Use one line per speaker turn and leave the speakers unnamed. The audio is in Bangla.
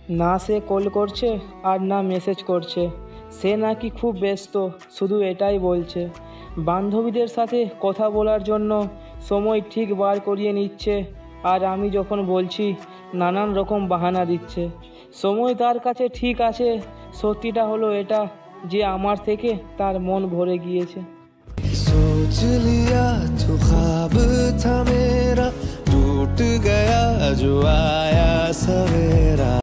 না সে কল করছে আর না মেসেজ করছে। সে নাকি খুব ব্যস্ত, শুধু এটাই বলছে। বান্ধবীদের সাথে কথা বলার জন্য সময় ঠিক বার করিয়ে নিচ্ছে, আর আমি যখন বলছি নানান রকম বাহানা দিচ্ছে। সময় তার কাছে ঠিক আছে, সত্যিটা হলো এটা যে আমার থেকে তার মন ভরে গিয়েছে।
सोच लिया तो ख्वाब था मेरा, टूट गया जो आया सवेरा।